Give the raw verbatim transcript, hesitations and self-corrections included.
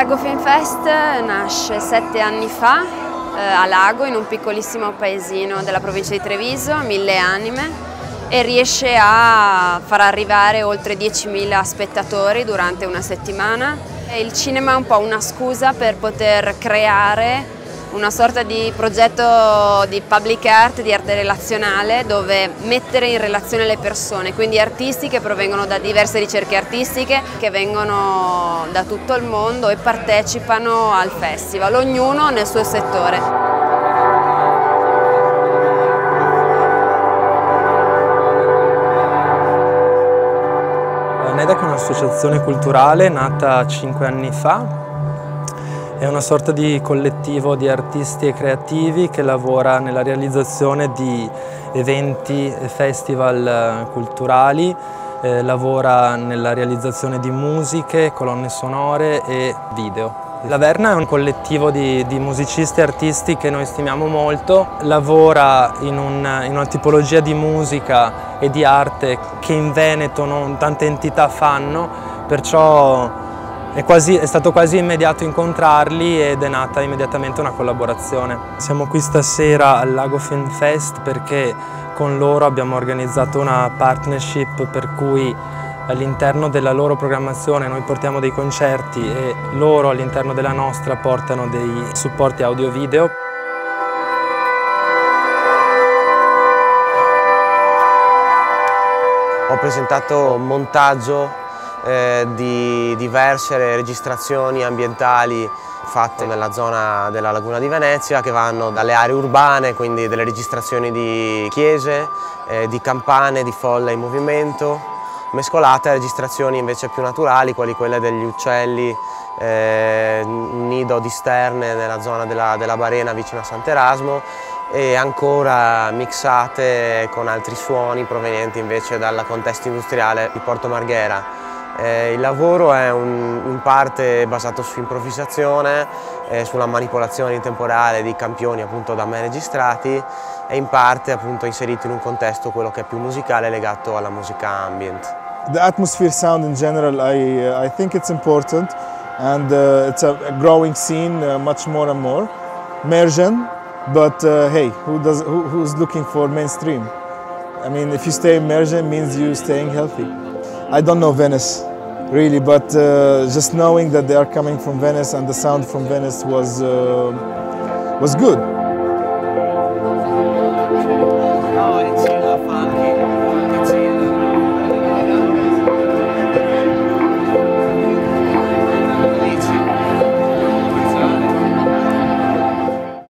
Lago Film Fest nasce sette anni fa eh, a Lago, in un piccolissimo paesino della provincia di Treviso, Mille Anime, e riesce a far arrivare oltre diecimila spettatori durante una settimana. Il cinema è un po' una scusa per poter creare una sorta di progetto di public art, di arte relazionale, dove mettere in relazione le persone, quindi artisti che provengono da diverse ricerche artistiche, che vengono da tutto il mondo e partecipano al festival, ognuno nel suo settore. NEDAC è un'associazione culturale nata cinque anni fa. È una sorta di collettivo di artisti e creativi che lavora nella realizzazione di eventi e festival culturali, eh, lavora nella realizzazione di musiche, colonne sonore e video. La Verna è un collettivo di, di musicisti e artisti che noi stimiamo molto, lavora in, un, in una tipologia di musica e di arte che in Veneto non tante entità fanno, perciò È, quasi, è stato quasi immediato incontrarli ed è nata immediatamente una collaborazione. Siamo qui stasera al Lago Film Fest perché con loro abbiamo organizzato una partnership per cui all'interno della loro programmazione noi portiamo dei concerti e loro all'interno della nostra portano dei supporti audio-video. Ho presentato un montaggio Eh, di diverse registrazioni ambientali fatte nella zona della Laguna di Venezia, che vanno dalle aree urbane, quindi delle registrazioni di chiese, eh, di campane, di folla in movimento, mescolate a registrazioni invece più naturali, quali quelle degli uccelli, eh, un nido di sterne nella zona della, della Barena vicino a Sant'Erasmo, e ancora mixate con altri suoni provenienti invece dal contesto industriale di Porto Marghera. Eh, il lavoro è un, in parte basato su improvvisazione, eh, sulla manipolazione in temporale di campioni appunto da me registrati, e in parte appunto inserito in un contesto quello che è più musicale, legato alla musica ambient. The atmosphere sound in general, I, uh, I think it's important, and uh, it's a, a growing scene uh, much more and more. Immersion, but uh, hey, who does, who, who's looking for mainstream? I mean, if you stay immersion, means you staying healthy. I don't know Venice, really, but uh, just knowing that they are coming from Venice and the sound from Venice was, uh, was good.